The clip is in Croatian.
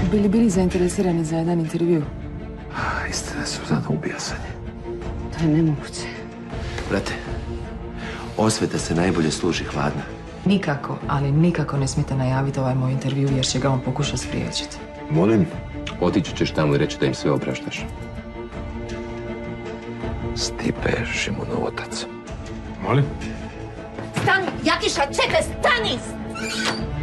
bili zainteresirani za jedan intervju? Istina su zada ubijasanje. To je nemoguće. Brate, osveta se najbolje služi hladna. Nikako, ali nikako ne smijete najaviti ovaj moj intervju jer će ga on pokušati spriječiti. Molim? Otići ćeš tamo i reći da im sve opraštaš. Stipe Šimunov otac. Molim? Stani, Jakiša, čekaj, stani!